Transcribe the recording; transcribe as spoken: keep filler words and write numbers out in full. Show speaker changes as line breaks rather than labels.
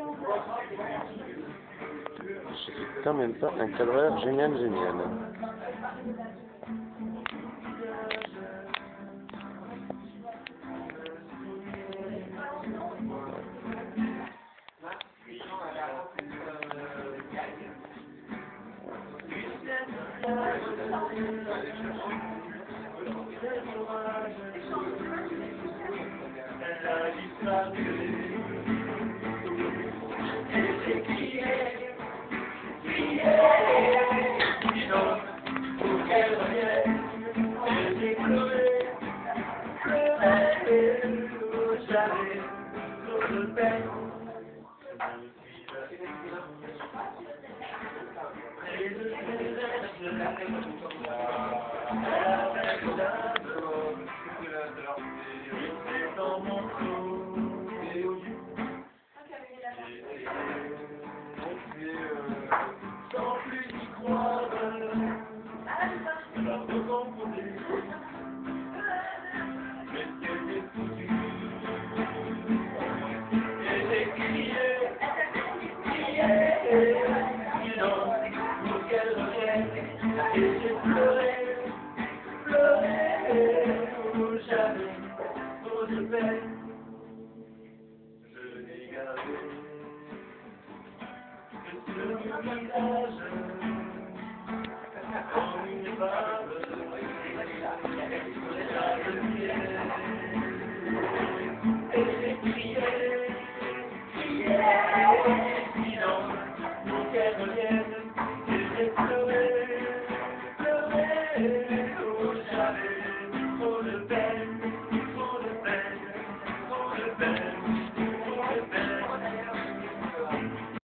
C'est quand même pas un cadreur génial, génial.
Sans plus y croire, alors de composer, mais c'était foutu. Et j'ai crié, crié, sinon, pour qu'elle revienne, et j'ai pleuré, pleuré, où j'avais trop de peine. Je n'ai gardé que ce visage, on n'est pas